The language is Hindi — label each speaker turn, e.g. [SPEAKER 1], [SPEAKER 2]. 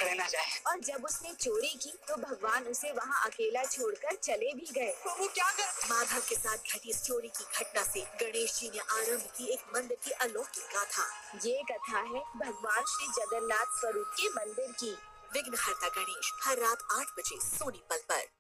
[SPEAKER 1] रह ना जाए।
[SPEAKER 2] और जब उसने चोरी की तो भगवान उसे वहाँ अकेला छोड़कर चले भी गए।
[SPEAKER 1] तो वो क्या कर?
[SPEAKER 3] माधव के साथ घटी इस चोरी की घटना से गणेश जी ने आरंभ की एक मंदिर की अलौकिक गाथा।
[SPEAKER 2] ये कथा है भगवान श्री जगन्नाथ स्वरूप के मंदिर की।
[SPEAKER 3] विघ्नहर्ता गणेश हर रात 8 बजे सोनी पल पर।